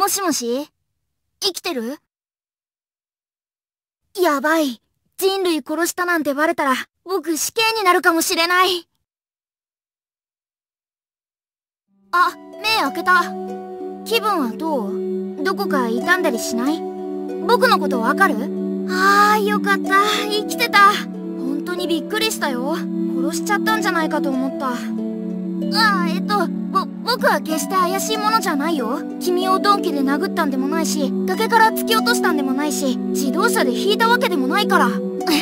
しもし、生きてる？やばい。人類殺したなんてバレたら、僕死刑になるかもしれない。あ、目開けた。気分はどう？どこか痛んだりしない？僕のことわかる？ああ、よかった。生きてた。本当にびっくりしたよ。殺しちゃったんじゃないかと思った。僕は決して怪しいものじゃないよ。君を鈍器で殴ったんでもないし、崖から突き落としたんでもないし、自動車で引いたわけでもないから。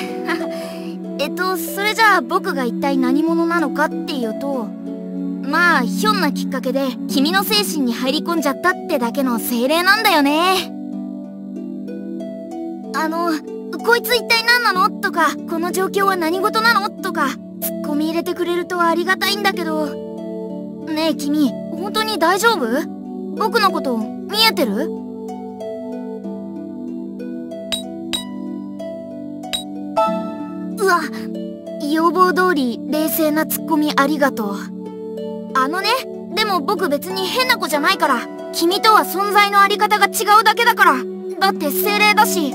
それじゃあ僕が一体何者なのかっていうと、まあ、ひょんなきっかけで君の精神に入り込んじゃったってだけの精霊なんだよね。こいつ一体何なのとか、この状況は何事なのとか、ツッコミ入れてくれるとありがたいんだけど。ねえ君、本当に大丈夫？僕のこと見えてる？うわ、要望通り冷静なツッコミありがとう。でも僕別に変な子じゃないから。君とは存在のあり方が違うだけだから。だって精霊だし。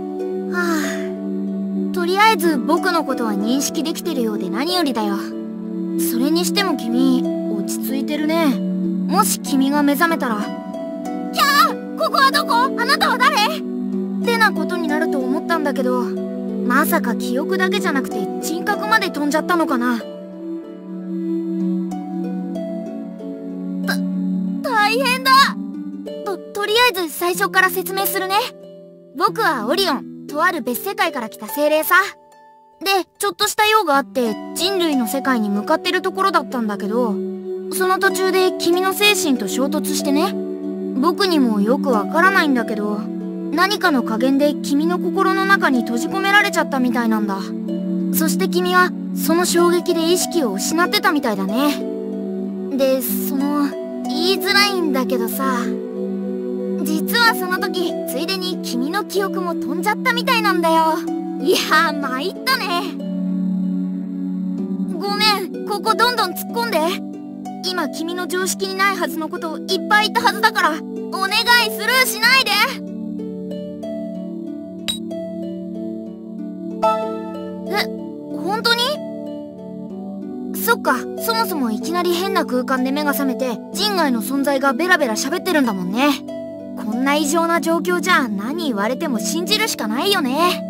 とりあえず僕のことは認識できてるようで何よりだよ。それにしても君、落ち着いてるね。もし君が目覚めたら、キャー！ここはどこ？あなたは誰？ってなことになると思ったんだけど、まさか記憶だけじゃなくて人格まで飛んじゃったのかな。大変だ！とりあえず最初から説明するね。僕はオリオン、とある別世界から来た精霊さ。で、ちょっとした用があって人類の世界に向かってるところだったんだけど、その途中で君の精神と衝突してね。僕にもよくわからないんだけど、何かの加減で君の心の中に閉じ込められちゃったみたいなんだ。そして君はその衝撃で意識を失ってたみたいだね。で、言いづらいんだけどさ、実はその時ついでに君の記憶も飛んじゃったみたいなんだよ。いやー、参ったね。ごめん、ここどんどん突っ込んで。今君の常識にないはずのことをいっぱい言ったはずだから、お願いスルーしないで。本当に？そっか、そもそもいきなり変な空間で目が覚めて人外の存在がベラベラ喋ってるんだもんね。こんな異常な状況じゃ何言われても信じるしかないよね。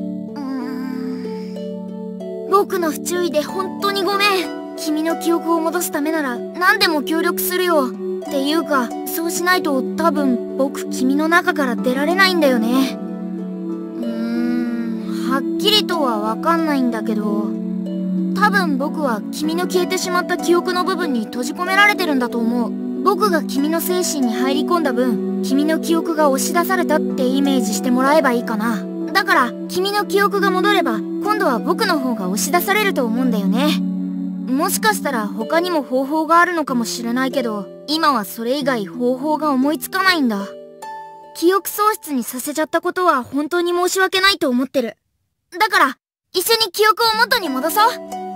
僕の不注意で本当にごめん。君の記憶を戻すためなら何でも協力するよ。っていうか、そうしないと多分僕君の中から出られないんだよね。はっきりとはわかんないんだけど、多分僕は君の消えてしまった記憶の部分に閉じ込められてるんだと思う。僕が君の精神に入り込んだ分、君の記憶が押し出されたってイメージしてもらえばいいかな。だから君の記憶が戻れば今度は僕の方が押し出されると思うんだよね。もしかしたら他にも方法があるのかもしれないけど、今はそれ以外方法が思いつかないんだ。記憶喪失にさせちゃったことは本当に申し訳ないと思ってる。だから一緒に記憶を元に戻そう。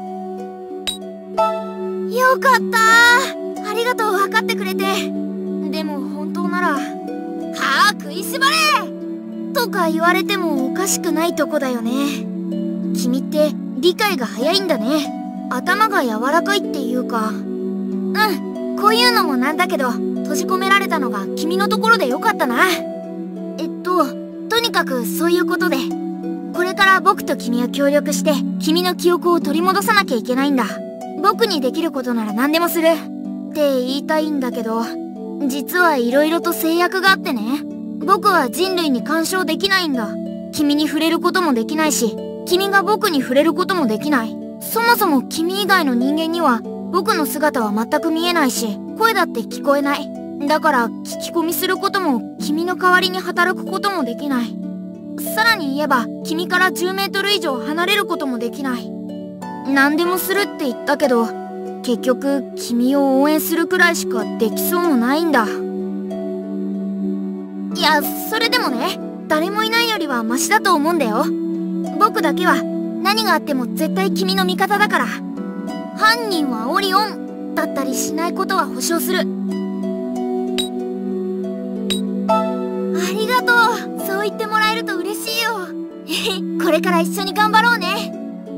よかったー。ありがとう、分かってくれて。でも本当なら、はあ、食いしばれとか言われてもおかしくないとこだよね。君って理解が早いんだね。頭が柔らかいっていうか。こういうのもなんだけど、閉じ込められたのが君のところでよかったな。とにかくそういうことで、これから僕と君は協力して君の記憶を取り戻さなきゃいけないんだ。僕にできることなら何でもするって言いたいんだけど、実は色々と制約があってね。僕は人類に干渉できないんだ。君に触れることもできないし、君が僕に触れることもできない。そもそも君以外の人間には僕の姿は全く見えないし、声だって聞こえない。だから聞き込みすることも君の代わりに働くこともできない。さらに言えば君から10メートル以上離れることもできない。何でもするって言ったけど、結局君を応援するくらいしかできそうもないんだ。いや、それでもね、誰もいないよりはマシだと思うんだよ。僕だけは何があっても絶対君の味方だから。犯人はオリオンだったりしないことは保証する。 言ってもらえると嬉しいよ。これから一緒に頑張ろうね。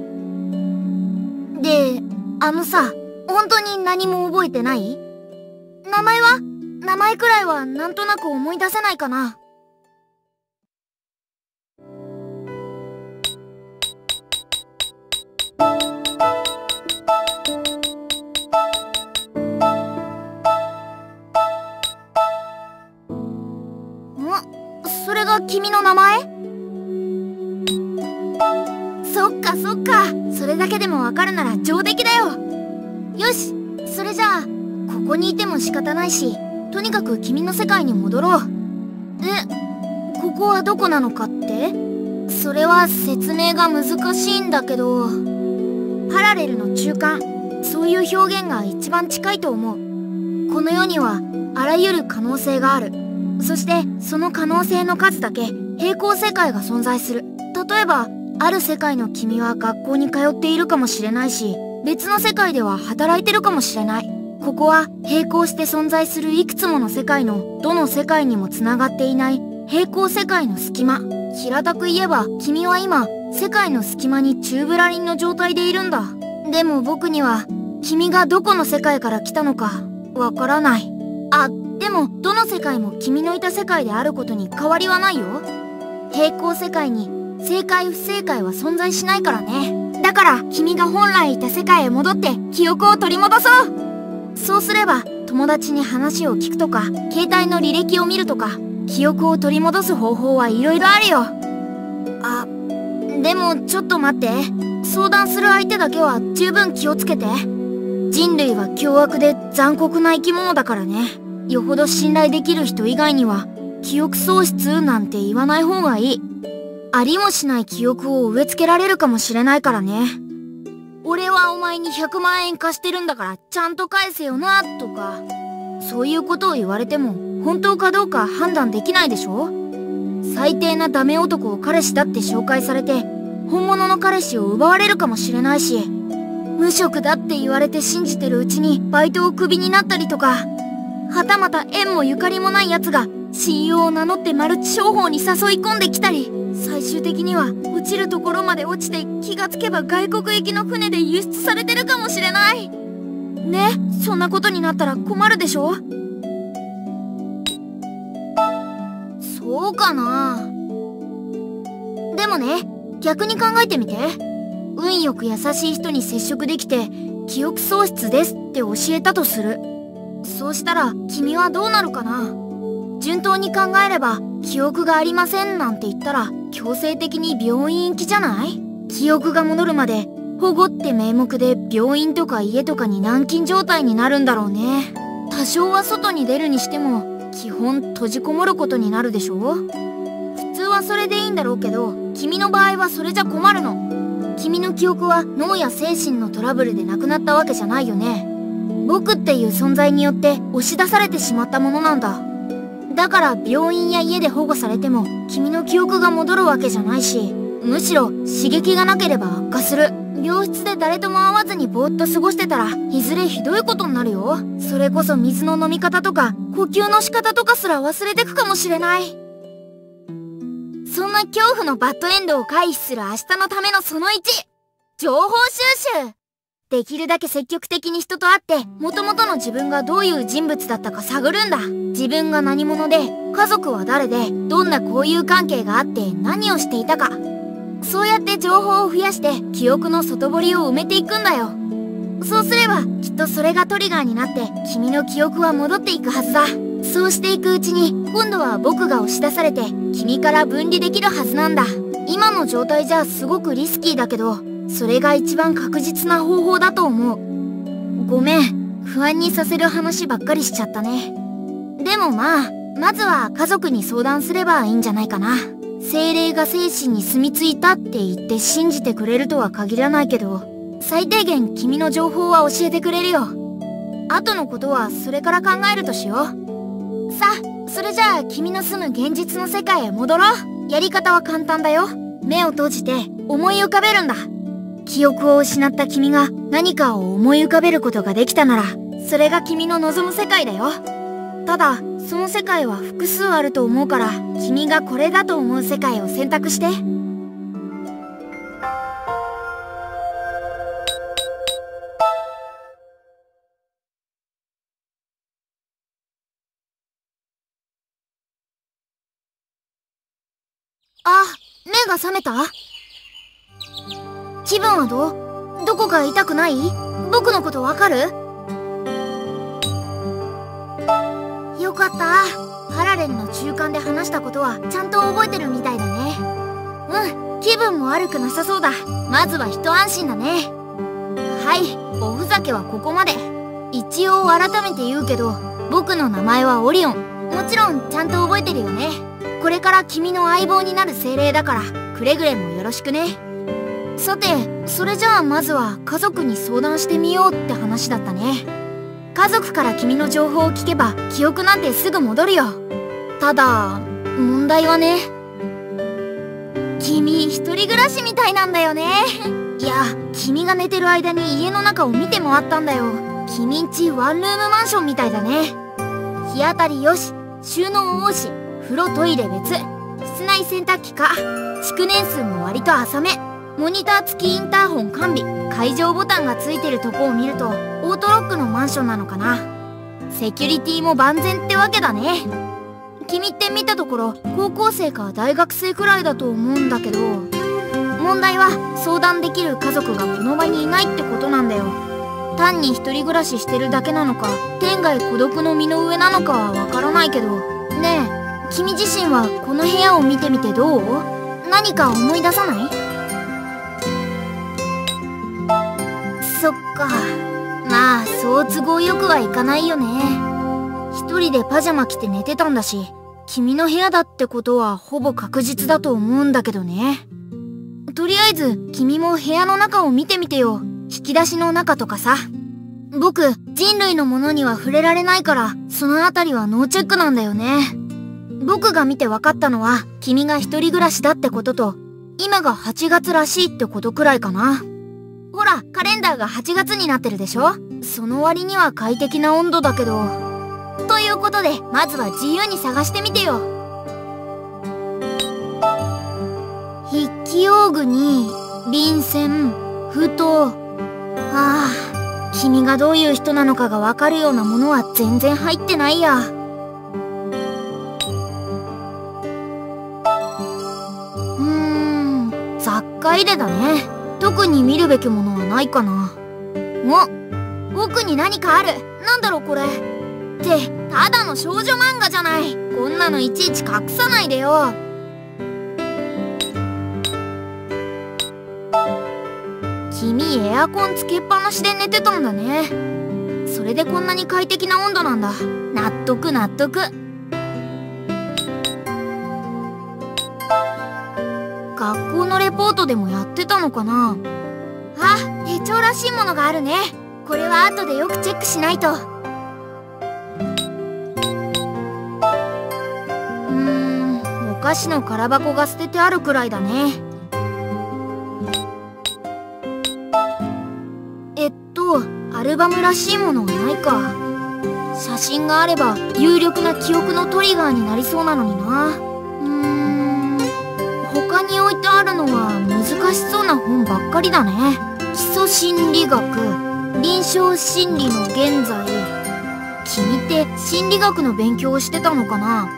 で、さ、本当に何も覚えてない？名前は？名前くらいはなんとなく思い出せないかな。それが君の名前？そっかそっか。それだけでもわかるなら上出来だよ。よし、それじゃあここにいても仕方ないし、とにかく君の世界に戻ろう。ここはどこなのかって？それは説明が難しいんだけど、パラレルの中間、そういう表現が一番近いと思う。この世にはあらゆる可能性がある。そしてその可能性の数だけ平行世界が存在する。例えばある世界の君は学校に通っているかもしれないし、別の世界では働いてるかもしれない。ここは並行して存在するいくつもの世界のどの世界にもつながっていない平行世界の隙間。平たく言えば君は今世界の隙間に宙ぶらりんの状態でいるんだ。でも僕には君がどこの世界から来たのかわからない。でもどの世界も君のいた世界であることに変わりはないよ。平行世界に正解不正解は存在しないからね。だから君が本来いた世界へ戻って記憶を取り戻そう。そうすれば友達に話を聞くとか、携帯の履歴を見るとか、記憶を取り戻す方法はいろいろあるよ。でもちょっと待って。相談する相手だけは十分気をつけて。人類は凶悪で残酷な生き物だからね。よほど信頼できる人以外には記憶喪失なんて言わない方がいい。ありもしない記憶を植え付けられるかもしれないからね。俺はお前に100万円貸してるんだからちゃんと返せよなとか、そういうことを言われても本当かどうか判断できないでしょ。最低なダメ男を彼氏だって紹介されて本物の彼氏を奪われるかもしれないし、無職だって言われて信じてるうちにバイトをクビになったりとか、はたまた縁もゆかりもない奴が親友を名乗ってマルチ商法に誘い込んできたり、最終的には落ちるところまで落ちて気がつけば外国行きの船で輸出されてるかもしれないね。そんなことになったら困るでしょ。そうかな。でもね、逆に考えてみて。運よく優しい人に接触できて記憶喪失ですって教えたとする。そうしたら君はどうなるかな。順当に考えれば記憶がありませんなんて言ったら強制的に病院行きじゃない？記憶が戻るまで保護って名目で病院とか家とかに軟禁状態になるんだろうね。多少は外に出るにしても基本閉じこもることになるでしょ。普通はそれでいいんだろうけど、君の場合はそれじゃ困るの。君の記憶は脳や精神のトラブルでなくなったわけじゃないよね。僕っていう存在によって押し出されてしまったものなんだ。だから病院や家で保護されても君の記憶が戻るわけじゃないし、むしろ刺激がなければ悪化する。病室で誰とも会わずにぼーっと過ごしてたらいずれひどいことになるよ。それこそ水の飲み方とか呼吸の仕方とかすら忘れてくかもしれない。そんな恐怖のバッドエンドを回避する明日のためのその1、情報収集。できるだけ積極的に人と会って元々の自分がどういう人物だったか探るんだ。自分が何者で、家族は誰で、どんな交友関係があって何をしていたか。そうやって情報を増やして記憶の外堀を埋めていくんだよ。そうすればきっとそれがトリガーになって君の記憶は戻っていくはずだ。そうしていくうちに今度は僕が押し出されて君から分離できるはずなんだ。今の状態じゃすごくリスキーだけど、それが一番確実な方法だと思う。ごめん、不安にさせる話ばっかりしちゃったね。でもまずは家族に相談すればいいんじゃないかな。精霊が精神に住み着いたって言って信じてくれるとは限らないけど、最低限君の情報は教えてくれるよ。後のことはそれから考えるとしよう。さあ、それじゃあ君の住む現実の世界へ戻ろう。やり方は簡単だよ。目を閉じて思い浮かべるんだ。記憶を失った君が何かを思い浮かべることができたなら、それが君の望む世界だよ。ただ、 その世界は複数あると思うから、君がこれだと思う世界を選択して。あ、目が覚めた？気分はどこか痛くない？僕のことわかる？よかった。ハラレンの中間で話したことはちゃんと覚えてるみたいだね。うん、気分も悪くなさそうだ。まずは一安心だね。はい、おふざけはここまで。一応改めて言うけど、僕の名前はオリオン。もちろんちゃんと覚えてるよね。これから君の相棒になる精霊だから、くれぐれもよろしくね。さて、それじゃあまずは家族に相談してみようって話だったね。家族から君の情報を聞けば記憶なんてすぐ戻るよ。ただ、問題はね、君一人暮らしみたいなんだよね。いや、君が寝てる間に家の中を見て回ったんだよ。君んちワンルームマンションみたいだね。日当たりよし、収納多し、風呂トイレ別、室内洗濯機か、築年数も割と浅め、モニター付きインターホン完備、解錠ボタンがついてるとこを見るとオートロックのマンションなのかな。セキュリティも万全ってわけだね。君って見たところ高校生か大学生くらいだと思うんだけど、問題は相談できる家族がこの場にいないってことなんだよ。単に一人暮らししてるだけなのか、天涯孤独の身の上なのかはわからないけど。ねえ、君自身はこの部屋を見てみてどう？何か思い出さない？そっか。まあそう都合よくはいかないよね。一人でパジャマ着て寝てたんだし、君の部屋だってことはほぼ確実だと思うんだけどね。とりあえず君も部屋の中を見てみてよ。引き出しの中とかさ。僕、人類のものには触れられないから、そのあたりはノーチェックなんだよね。僕が見て分かったのは、君が一人暮らしだってことと、今が8月らしいってことくらいかな。ほら、カレンダーが8月になってるでしょ？その割には快適な温度だけど。ということで、まずは自由に探してみてよ。筆記用具に、便箋、封筒。ああ、君がどういう人なのかがわかるようなものは全然入ってないや。雑貨入れだね。特に見るべきものはないかな。お、奥に何かある。なんだろうこれ。って、ただの少女漫画じゃない。こんなのいちいち隠さないでよ。君エアコンつけっぱなしで寝てたんだね。それでこんなに快適な温度なんだ。納得納得。学校のレポートでもやってたのかな。あ、手帳らしいものがあるね。これは後でよくチェックしないと。お菓子の空箱が捨ててあるくらいだね。アルバムらしいものはないか。写真があれば有力な記憶のトリガーになりそうなのにな。他に置いてあるのは難しそうな本ばっかりだね。基礎心理学、臨床心理の現在。君って心理学の勉強をしてたのかな。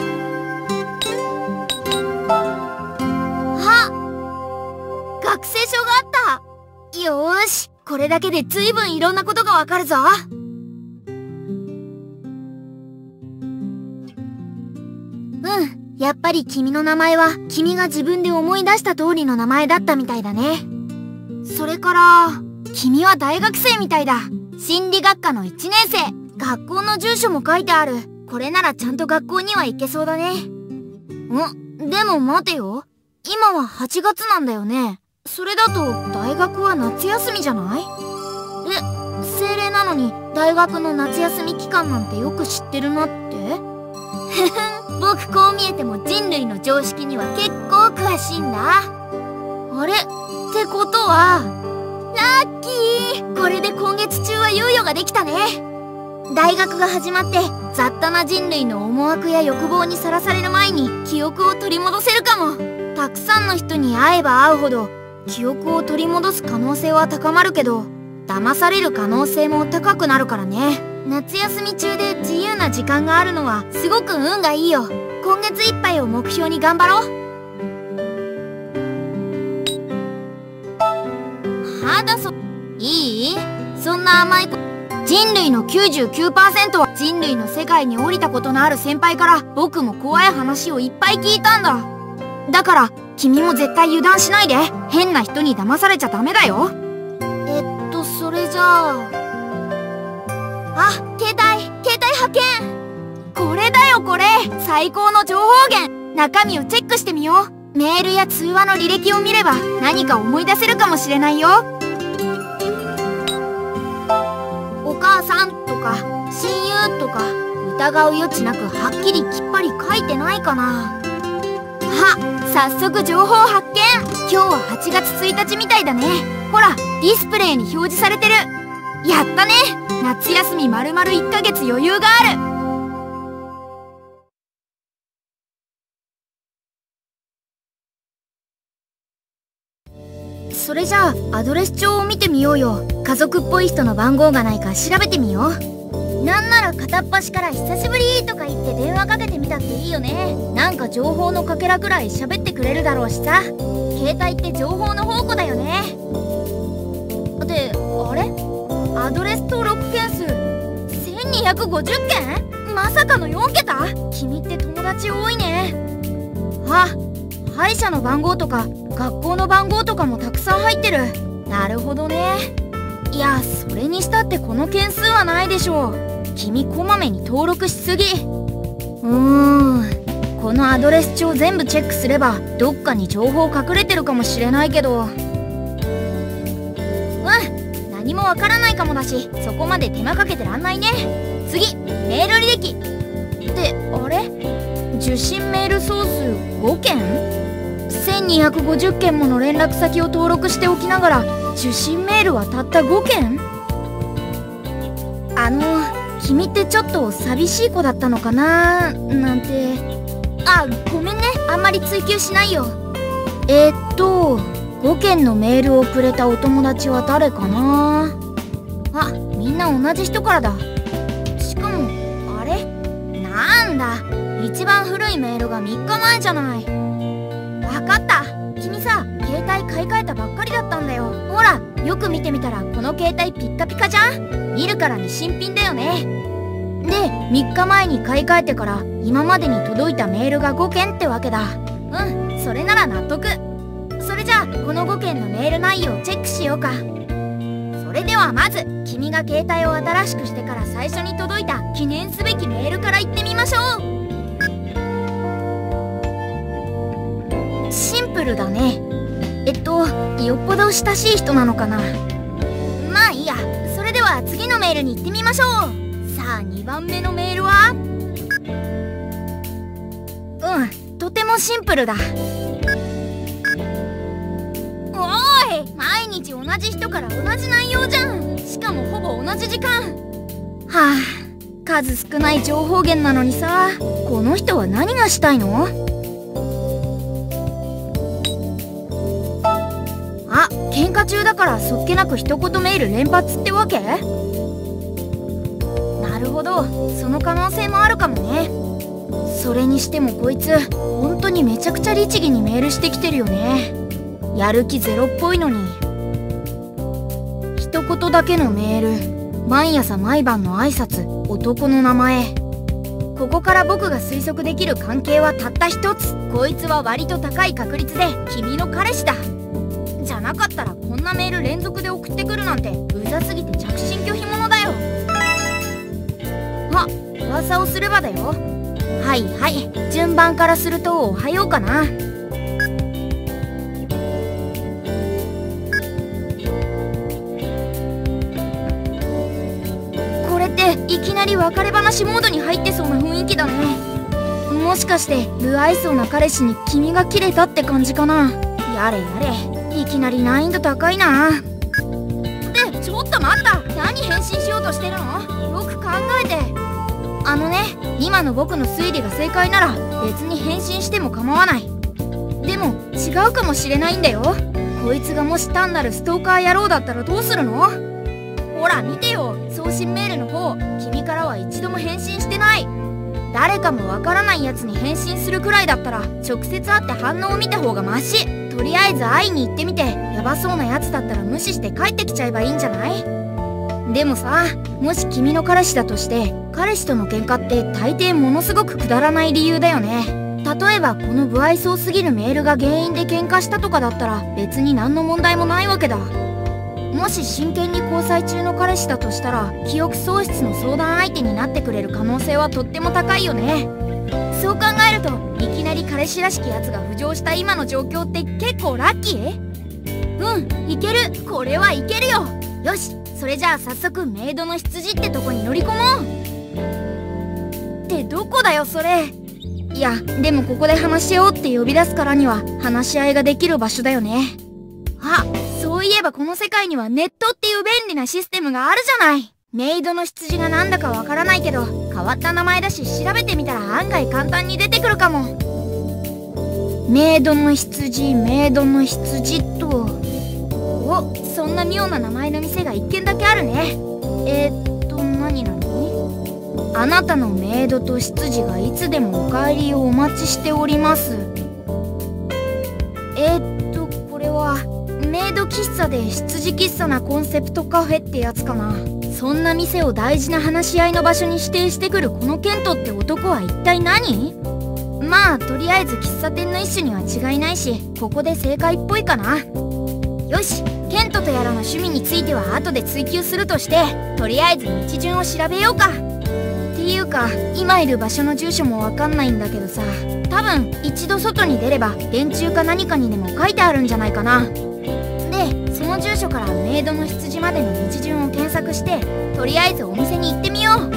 あ、学生証があった。よーし、これだけでずいぶんいろんなことがわかるぞ。やっぱり君の名前は君が自分で思い出した通りの名前だったみたいだね。それから、君は大学生みたいだ。心理学科の1年生。学校の住所も書いてある。これならちゃんと学校には行けそうだね。でも待てよ。今は8月なんだよね。それだと大学は夏休みじゃない？精霊なのに大学の夏休み期間なんてよく知ってるなって？僕こう見えても人類の常識には結構詳しいんだ。あれ？ってことは、ラッキー！これで今月中は猶予ができたね。 大学が始まって雑多な人類の思惑や欲望にさらされる前に記憶を取り戻せるかも。たくさんの人に会えば会うほど記憶を取り戻す可能性は高まるけど、騙される可能性も高くなるからね。夏休み中で自由な時間があるのはすごく運がいいよ。今月いっぱいを目標に頑張ろう。いい？そんな甘い人類の 99% は人類の世界に降りたことのある先輩から僕も怖い話をいっぱい聞いたんだ。だから君も絶対油断しないで。変な人に騙されちゃダメだよ。それじゃあ、携帯発見。これだよこれ、最高の情報源。中身をチェックしてみよう。メールや通話の履歴を見れば何か思い出せるかもしれないよ。お母さんとか親友とか疑う余地なくはっきりきっぱり書いてないかな。早速情報発見。今日は8月1日みたいだね。ほらディスプレイに表示されてる。やったね。夏休み丸々1ヶ月余裕がある。それじゃあアドレス帳を見てみようよ。家族っぽい人の番号がないか調べてみよう。なんなら片っ端から久しぶりとか言って電話かけてみたっていいよね。なんか情報のかけらくらい喋ってくれるだろうしさ。携帯って情報の宝庫だよね。で、あれ？アドレス登録件数1250件？まさかの4桁？君って友達多いね。歯医者の番号とか学校の番号とかもたくさん入ってる。なるほどね。いや、それにしたってこの件数はないでしょう。君こまめに登録しすぎ。このアドレス帳全部チェックすればどっかに情報隠れてるかもしれないけど、何もわからないかもだし、そこまで手間かけてらんないね。次、メール履歴ってあれ？受信メール総数5件？1250件もの連絡先を登録しておきながら受信メールはたった5件？君ってちょっと寂しい子だったのかななんて。ごめんね、あんまり追求しないよ。5件のメールをくれたお友達は誰かな。みんな同じ人からだ。しかもあれなんだ、一番古いメールが3日前じゃない。わかった。君さ、携帯買い替えたばっかりだったんだよ。ほらよく見てみたらこの携帯ピッカピカじゃん。見るからに新品だよね。で、3日前に買い替えてから今までに届いたメールが5件ってわけだ。それなら納得。それじゃあこの5件のメール内容をチェックしようか。それではまず君が携帯を新しくしてから最初に届いた記念すべきメールからいってみましょう。シンプルだね。よっぽど親しい人なのかな。まあいいや。それでは次のメールに行ってみましょう。さあ2番目のメールはとてもシンプルだ。おーい、毎日同じ人から同じ内容じゃん。しかもほぼ同じ時間。数少ない情報源なのにさ、この人は何がしたいの？喧嘩中だからそっけなく一言メール連発ってわけ？なるほど、その可能性もあるかもね。それにしてもこいつ本当にめちゃくちゃ律儀にメールしてきてるよね。やる気ゼロっぽいのに。一言だけのメール、毎朝毎晩の挨拶、男の名前。ここから僕が推測できる関係はたった一つ。こいつは割と高い確率で君の彼氏だ。じゃなかったらこんなメール連続で送ってくるなんてうざすぎて着信拒否者だよ。噂をすればだよ。順番からするとおはようかな。これっていきなり別れ話モードに入ってそうな雰囲気だね。もしかして不愛想な彼氏に君がキレたって感じかな。やれやれ、いきなり難易度高いな。ちょっと待った。何返信しよううとしてるの？よく考えて。今の僕の推理が正解なら別に変身しても構わない。でも違うかもしれないんだよ。こいつがもし単なるストーカー野郎だったらどうするの？ほら見てよ、送信メールの方。君からは一度も返信してない。誰かもわからないやつに返信するくらいだったら直接会って反応を見た方がマシ。とりあえず会いに行ってみて、ヤバそうなやつだったら無視して帰ってきちゃえばいいんじゃない？でもさ、もし君の彼氏だとして、彼氏との喧嘩って大抵ものすごくくだらない理由だよね。例えばこの不愛想すぎるメールが原因で喧嘩したとかだったら別に何の問題もないわけだ。もし真剣に交際中の彼氏だとしたら記憶喪失の相談相手になってくれる可能性はとっても高いよね。そう考えるといきなり彼氏らしきやつが浮上した今の状況って結構ラッキー？いける。これはいけるよ。よし、それじゃあ早速メイドの羊ってとこに乗り込もう。ってどこだよそれ。いやでもここで話し合おうって呼び出すからには話し合いができる場所だよね。あ、そういえばこの世界にはネットっていう便利なシステムがあるじゃない。メイドの羊がなんだかわからないけど変わった名前だし、調べてみたら案外簡単に出てくるかも。メイドの羊、メイドの羊と。お、そんな妙な名前の店が一軒だけあるね。何なの？あなたのメイドと執事がいつでもお帰りをお待ちしております。これはメイド喫茶で執事喫茶なコンセプトカフェってやつかな。そんな店を大事な話し合いの場所に指定してくるこのケントって男は一体何？まあとりあえず喫茶店の一種には違いないし、ここで正解っぽいかな。よし、ケントとやらの趣味については後で追求するとして、とりあえず道順を調べようか。っていうか今いる場所の住所もわかんないんだけどさ、多分一度外に出れば電柱か何かにでも書いてあるんじゃないかな。でその住所からメイドの羊までの道順を検索して、とりあえずお店に行ってみよう。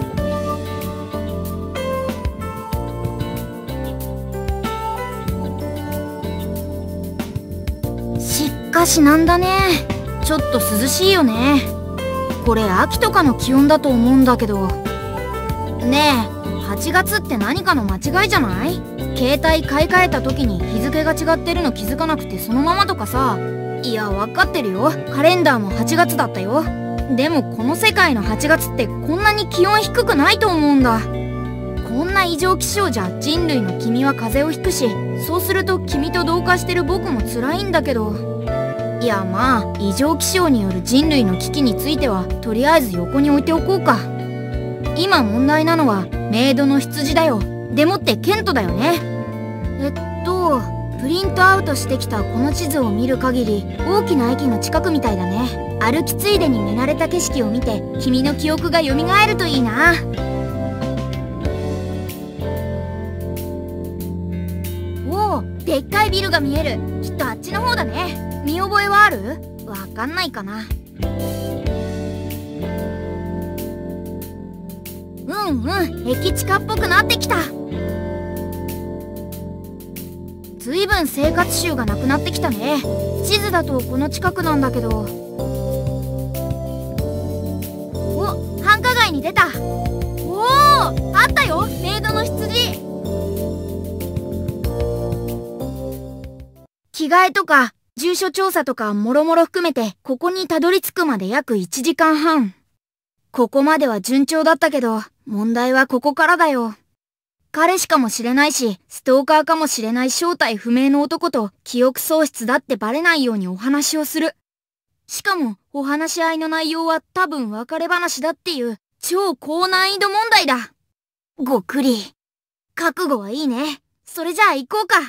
しかしなんだね、ちょっと涼しいよね。これ秋とかの気温だと思うんだけど。ねえ、8月って何かの間違いじゃない？携帯買い替えた時に日付が違ってるの気づかなくてそのままとかさ。いや分かってるよ、カレンダーも8月だったよ。でもこの世界の8月ってこんなに気温低くないと思うんだ。こんな異常気象じゃ人類の君は風邪をひくし、そうすると君と同化してる僕も辛いんだけど。いやまあ異常気象による人類の危機についてはとりあえず横に置いておこうか。今問題なのはメイドの羊だよ。でもってケントだよね。プリントアウトしてきたこの地図を見る限り大きな駅の近くみたいだね。歩きついでに見慣れた景色を見て君の記憶が蘇るといいな。おお、でっかいビルが見える。きっとあっちの方だね。見覚えはある？わかんないかな。駅近っぽくなってきた。ずいぶん生活臭がなくなってきたね。地図だとこの近くなんだけど。お、繁華街に出た。おお、あったよ、メイドの羊。着替えとか住所調査とかもろもろ含めてここにたどり着くまで約1時間半。ここまでは順調だったけど問題はここからだよ。彼氏かもしれないしストーカーかもしれない正体不明の男と記憶喪失だってバレないようにお話をする。しかもお話し合いの内容は多分別れ話だっていう超高難易度問題だ。ごっくり。覚悟はいいね。それじゃあ行こうか。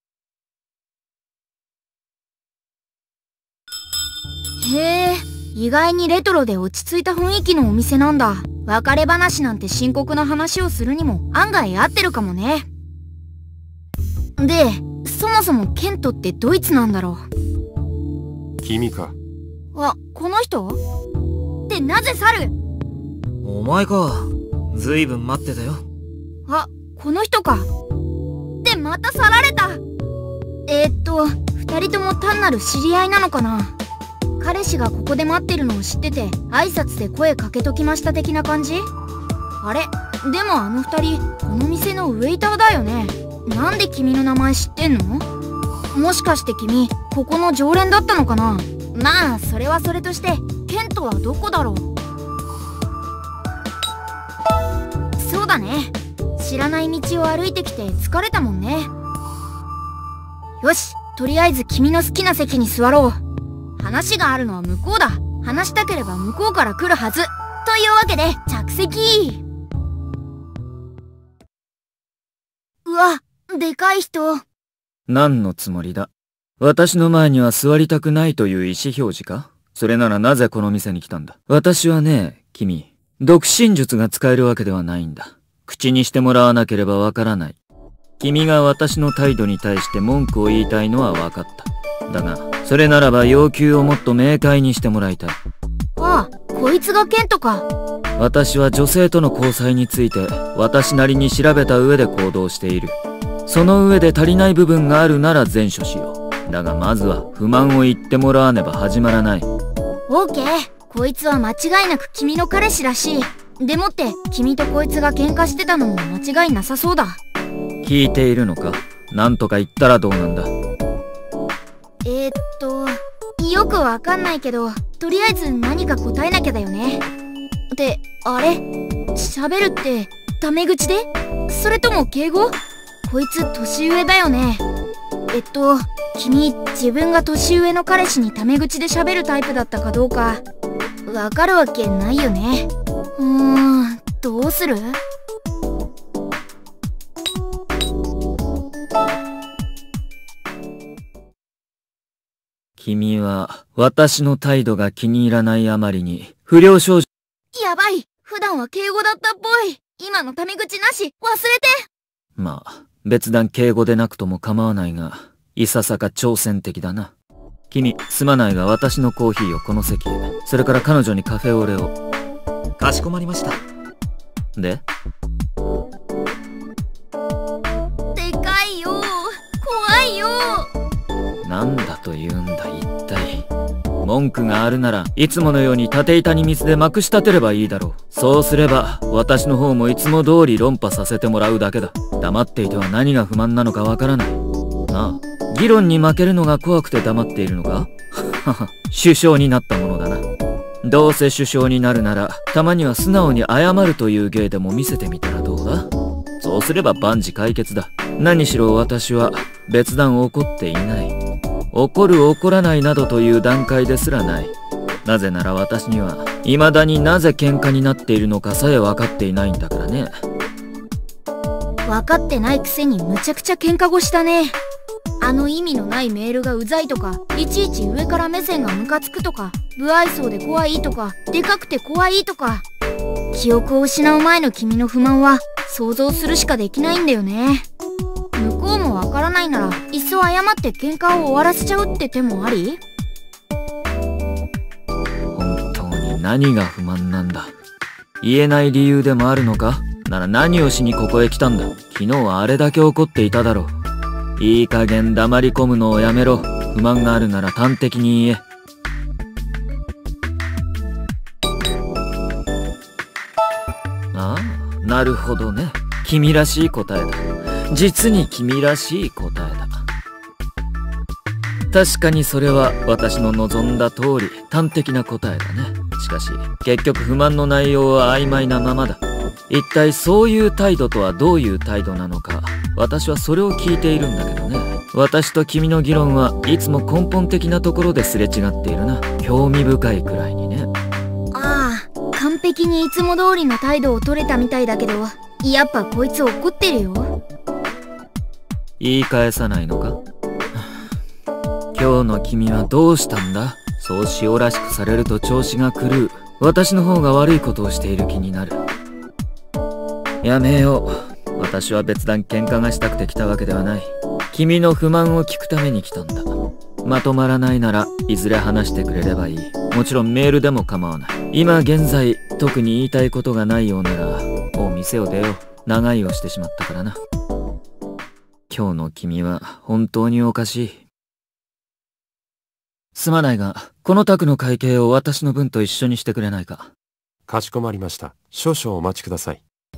へえ、意外にレトロで落ち着いた雰囲気のお店なんだ。別れ話なんて深刻な話をするにも案外合ってるかもね。で、そもそもケントってドイツなんだろう。 君か。 あ、この人？ってなぜ猿？ お前か。ずいぶん待ってたよ。 あ、この人か。ってまた去られた。二人とも単なる知り合いなのかな。 彼氏がここで待ってるのを知ってて挨拶で声かけときました的な感じ？あれ、でもあの二人この店のウェイターだよね。なんで君の名前知ってんの？もしかして君ここの常連だったのかな？まあそれはそれとして、ケントはどこだろう？そうだね、知らない道を歩いてきて疲れたもんね。よし、とりあえず君の好きな席に座ろう。話があるのは向こうだ。話したければ向こうから来るはず。というわけで着席。うわ、でかい人。 何のつもりだ？私の前には座りたくないという意思表示か？それならなぜこの店に来たんだ？私はね、君、独身術が使えるわけではないんだ。口にしてもらわなければわからない。君が私の態度に対して文句を言いたいのは分かった。だが、それならば要求をもっと明快にしてもらいたい。 ああ、こいつがケントか。 私は女性との交際について私なりに調べた上で行動している。その上で足りない部分があるなら善処しよう。だがまずは不満を言ってもらわねば始まらない。 オーケー、こいつは間違いなく君の彼氏らしい。でもって君とこいつが喧嘩してたのも間違いなさそうだ。 聞いているのか？なんとか言ったらどうなんだ？ よくわかんないけど、とりあえず何か答えなきゃだよね。ってあれ、喋るってタメ口で？それとも敬語？こいつ年上だよね。君自分が年上の彼氏にタメ口で喋るタイプだったかどうかわかるわけないよね。どうする？ 君は私の態度が気に入らないあまりに不良少女。 やばい、普段は敬語だったっぽい。今のタメ口なし、忘れて。 まあ別段敬語でなくとも構わないが、いささか挑戦的だな。君、すまないが私のコーヒーをこの席へ、それから彼女にカフェオレを。 かしこまりました。 で？ でかいよ、怖いよ。 なんだと言うんだ一体。文句があるならいつものように縦板に水でまくし立てればいいだろう。そうすれば私の方もいつも通り論破させてもらうだけだ。黙っていては何が不満なのかわからない。なあ、議論に負けるのが怖くて黙っているのか？はは、首相になったものだな。どうせ首相になるならたまには素直に謝るという芸でも見せてみたらどうだ？そうすれば万事解決だ。何しろ私は別段怒っていない。怒る怒らないなどという段階ですらない。なぜなら私には未だになぜ喧嘩になっているのかさえ分かっていないんだからね。 分かってないくせにむちゃくちゃ喧嘩腰だね。あの意味のないメールがうざいとか、いちいち上から目線がムカつくとか、不愛想で怖いとか、でかくて怖いとか。記憶を失う前の君の不満は想像するしかできないんだよね。向こうもわからないならいっそ謝って喧嘩を終わらせちゃうって手もあり？ 本当に何が不満なんだ？言えない理由でもあるのか？なら何をしにここへ来たんだ？昨日はあれだけ怒っていただろう。いい加減黙り込むのをやめろ。不満があるなら端的に言え。ああ、なるほどね。君らしい答えだ。実に君らしい答えだ。確かにそれは私の望んだ通り端的な答えだね。しかし結局不満の内容は曖昧なままだ。一体そういう態度とはどういう態度なのか、私はそれを聞いているんだけどね。私と君の議論はいつも根本的なところですれ違っているな。興味深いくらいにね。 ああ、完璧にいつも通りの態度を取れたみたいだけど、やっぱこいつ怒ってるよ。 言い返さないのか？今日の君はどうしたんだ？そう塩らしくされると調子が狂う。私の方が悪いことをしている気になる。やめよう。私は別段喧嘩がしたくて来たわけではない。君の不満を聞くために来たんだ。まとまらないならいずれ話してくれればいい。もちろんメールでも構わない。今現在特に言いたいことがないようならもう店を出よう。長居をしてしまったからな。今日の君は本当におかしい。 すまないが、この宅の会計を私の分と一緒にしてくれないか。 かしこまりました。少々お待ちください。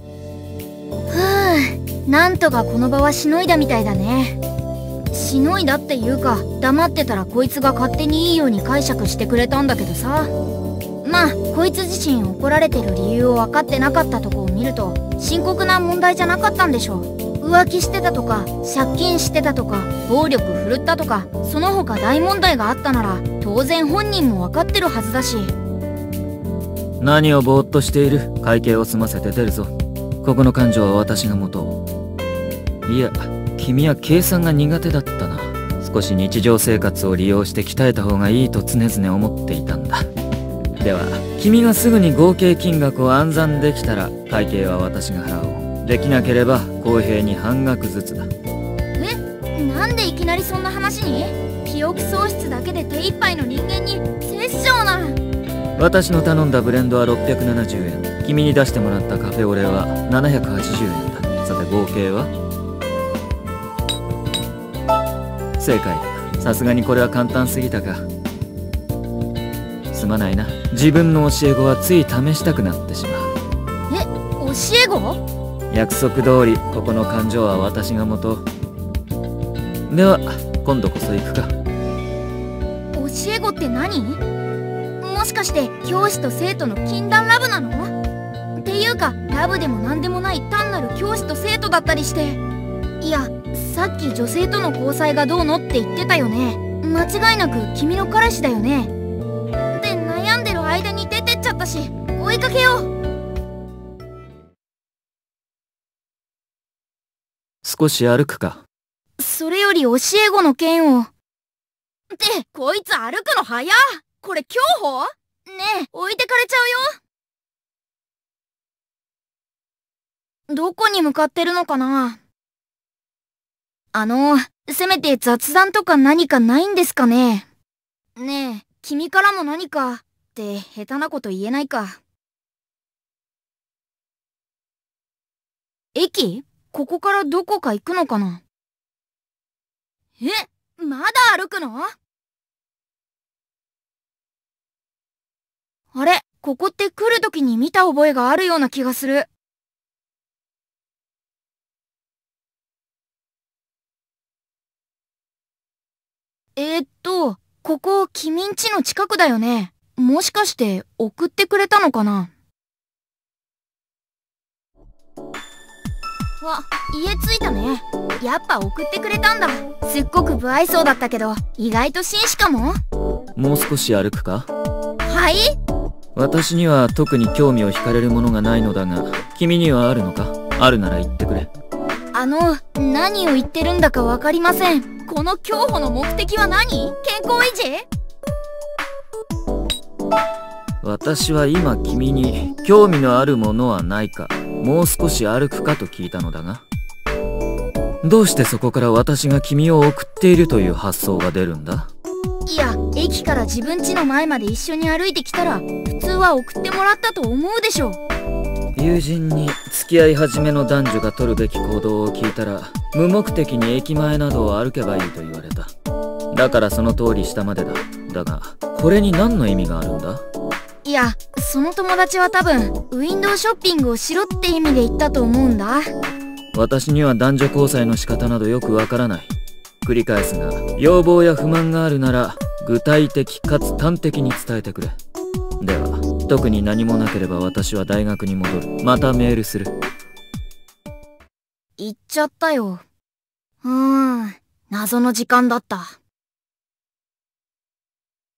なんとかこの場はしのいだみたいだね。しのいだっていうか、黙ってたらこいつが勝手にいいように解釈してくれたんだけどさ。まあこいつ自身怒られてる理由を分かってなかったとこを見ると深刻な問題じゃなかったんでしょう。浮気してたとか借金してたとか暴力振るったとか、その他大問題があったなら当然本人も分かってるはずだし。 何をぼーっとしている。会計を済ませて出るぞ。ここの勘定は私が持とう。いや、君は計算が苦手だったな。少し日常生活を利用して鍛えた方がいいと常々思っていたんだ。では君がすぐに合計金額を暗算できたら会計は私が払おう。できなければ公平に半額ずつだ。 なんでいきなりそんな話に？記憶喪失だけで手一杯の人間に殺生な。 私の頼んだブレンドは670円。君に出してもらったカフェオレは780円だ。さて合計は？正解だ。さすがにこれは簡単すぎたか。すまないな。自分の教え子はつい試したくなってしまう。 教え子？ 約束通りここの勘定は私が持とう。では今度こそ行くか。 教え子って何？もしかして教師と生徒の禁断ラブなの？っていうかラブでも何でもない単なる教師と生徒だったりして。いや、さっき女性との交際がどうのって言ってたよね。間違いなく君の彼氏だよね。で悩んでる間に出てっちゃったし、追いかけよう。 少し歩くか。 それより教え子の件を。ってこいつ歩くの早っ。これ競歩？ねえ、置いてかれちゃうよ。どこに向かってるのかな。せめて雑談とか何かないんですかね。ねえ、君からも何かって下手なこと言えないか。駅？ここからどこか行くのかな。まだ歩くの？あれ、ここって来るときに見た覚えがあるような気がする。ここ君ん家の近くだよね。もしかして送ってくれたのかな。家着いたね。やっぱ送ってくれたんだ。すっごく不愛想だったけど意外と紳士かも。 もう少し歩くか。 はい？ 私には特に興味を惹かれるものがないのだが、君にはあるのか。あるなら言ってくれ。 何を言ってるんだかわかりません。この競歩の目的は何？健康維持？ 私は今君に興味のあるものはないか、もう少し歩くかと聞いたのだが、どうしてそこから私が君を送っているという発想が出るんだ？ いや、駅から自分家の前まで一緒に歩いてきたら普通は送ってもらったと思うでしょ。 友人に付き合い始めの男女が取るべき行動を聞いたら、無目的に駅前などを歩けばいいと言われた。だからその通り下までだ。だがこれに何の意味があるんだ？ いや、その友達は多分ウィンドウショッピングをしろって意味で言ったと思うんだ。 私には男女交際の仕方などよくわからない。繰り返すが、要望や不満があるなら具体的かつ端的に伝えてくれ。では特に何もなければ私は大学に戻る。またメールする。 行っちゃったよ。謎の時間だった。